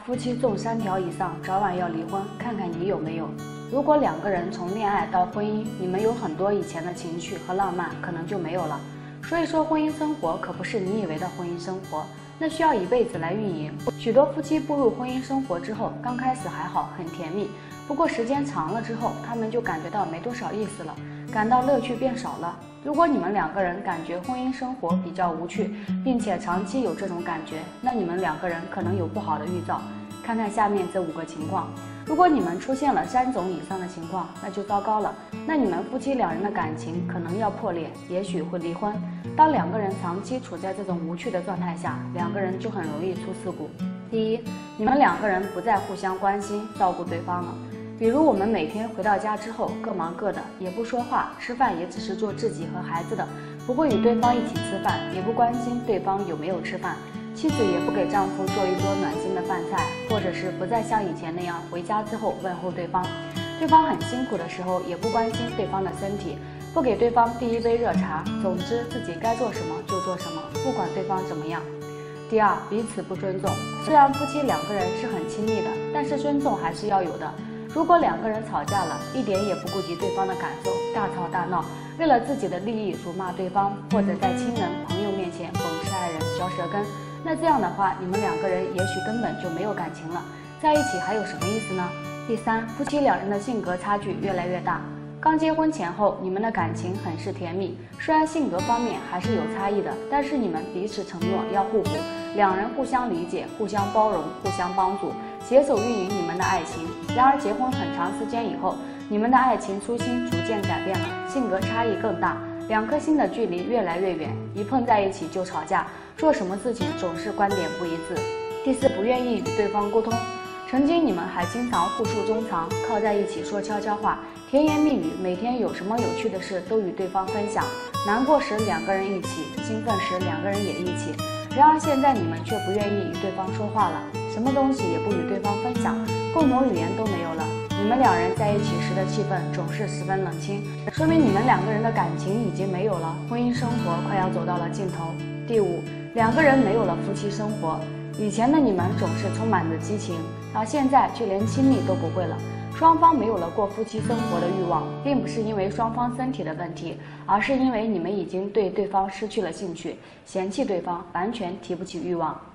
夫妻中3条以上，早晚要离婚，看看你有没有。如果2个人从恋爱到婚姻，你们有很多以前的情绪和浪漫，可能就没有了。所以说，婚姻生活可不是你以为的婚姻生活，那需要一辈子来运营。许多夫妻步入婚姻生活之后，刚开始还好，很甜蜜，不过时间长了之后，他们就感觉到没多少意思了，感到乐趣变少了。如果你们2个人感觉婚姻生活比较无趣，并且长期有这种感觉，那你们2个人可能有不好的预兆。看看下面这5个情况，如果你们出现了3种以上的情况，那就糟糕了，那你们夫妻2人的感情可能要破裂，也许会离婚。当2个人长期处在这种无趣的状态下，2个人就很容易出事故。第一，你们2个人不再互相关心照顾对方了。比如我们每天回到家之后各忙各的，也不说话，吃饭也只是做自己和孩子的，不会与对方一起吃饭，也不关心对方有没有吃饭，妻子也不给丈夫做一桌暖心的饭菜，或者是不再像以前那样回家之后问候对方，对方很辛苦的时候也不关心对方的身体，不给对方递一杯热茶，总之自己该做什么就做什么，不管对方怎么样。第二，彼此不尊重。虽然夫妻2个人是很亲密的，但是尊重还是要有的。如果2个人吵架了，一点也不顾及对方的感受，大吵大闹，为了自己的利益辱骂对方，或者在亲人朋友面前讽刺爱人嚼舌根，那这样的话，你们2个人也许根本就没有感情了，在一起还有什么意思呢？第三，夫妻2人的性格差距越来越大。刚结婚前后，你们的感情很是甜蜜，虽然性格方面还是有差异的，但是你们彼此承诺要互补，2人互相理解，互相包容，互相帮助，携手运营你们的爱情。然而结婚很长时间以后，你们的爱情初心逐渐改变了，性格差异更大，2颗心的距离越来越远，一碰在一起就吵架，做什么事情总是观点不一致。第四，不愿意与对方沟通。曾经你们还经常互诉衷肠，靠在一起说悄悄话，甜言蜜语，每天有什么有趣的事都与对方分享，难过时2个人一起，兴奋时2个人也一起。然而现在你们却不愿意与对方说话了，什么东西也不与对方分享，共同语言都没有了。你们2人在一起时的气氛总是十分冷清，说明你们2个人的感情已经没有了，婚姻生活快要走到了尽头。第五，2个人没有了夫妻生活。以前的你们总是充满着激情，而现在却连亲密都不会了。双方没有了过夫妻生活的欲望，并不是因为双方身体的问题，而是因为你们已经对对方失去了兴趣，嫌弃对方，完全提不起欲望。